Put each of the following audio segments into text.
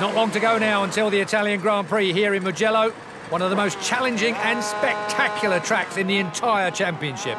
Not long to go now until the Italian Grand Prix here in Mugello, one of the most challenging and spectacular tracks in the entire championship.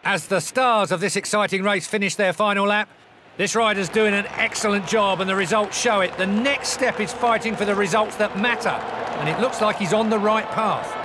As the stars of this exciting race finish their final lap, this rider's doing an excellent job and the results show it. The next step is fighting for the results that matter, and it looks like he's on the right path.